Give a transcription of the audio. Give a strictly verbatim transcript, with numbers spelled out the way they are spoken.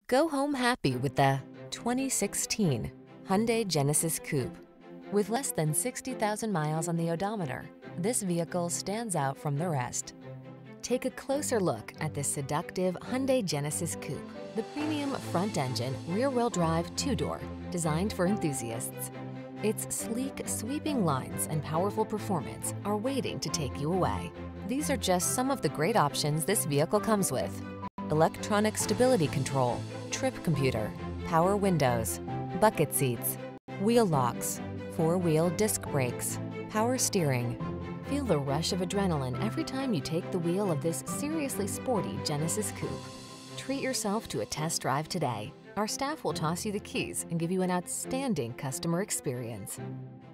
Go home happy with the twenty sixteen Hyundai Genesis Coupe. With less than sixty thousand miles on the odometer, this vehicle stands out from the rest. Take a closer look at this seductive Hyundai Genesis Coupe, the premium front-engine, rear-wheel drive two-door, designed for enthusiasts. Its sleek, sweeping lines and powerful performance are waiting to take you away. These are just some of the great options this vehicle comes with: electronic stability control, trip computer, power windows, bucket seats, wheel locks, four-wheel disc brakes, power steering. Feel the rush of adrenaline every time you take the wheel of this seriously sporty Genesis Coupe. Treat yourself to a test drive today. Our staff will toss you the keys and give you an outstanding customer experience.